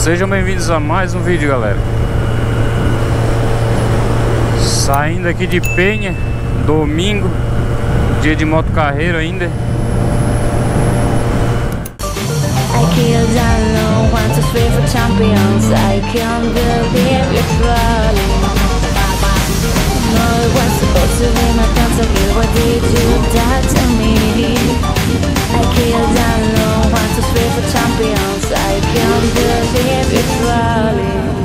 Sejam bem-vindos a mais um vídeo, galera. Saindo aqui de Penha, domingo, dia de moto carreiro ainda. I killed alone, 1, 2, 3 for champions. I can't believe it's falling. No, it was supposed to be my pentakill. What did you do to me? I killed alone, 1, 2, 3 for champions. I can't believe it's falling.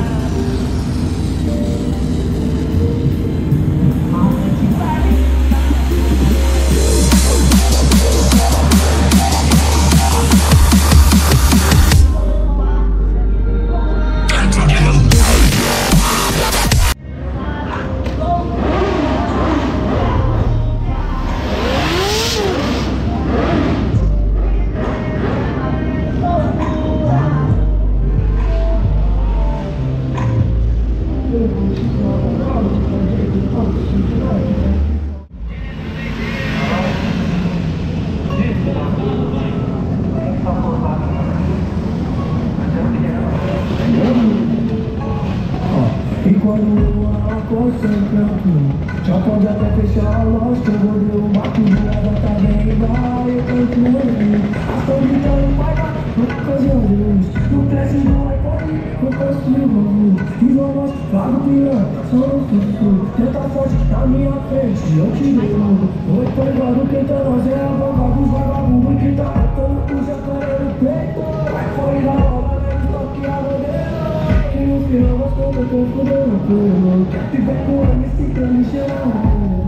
E quando a concentrando, já pode até fechar a loja. Eu vou ver o mato do lado, tá bem igual. Eu canto muito, estou gritando, vai lá, no ocasião de luz. No flash do iPhone, eu consigo. E vamos, falo piranha, sou um sussurro. Tenta forte na minha frente, eu te derrubo. Oi, tô ligado, quem tá nós é a boca dos vagabundos que tá botando o jacaré no peito. Vai fora da hora, né, que a bandeira. E no final, nós como eu tô fudendo tudo. Quer ficar com a me ciclando e cheirando.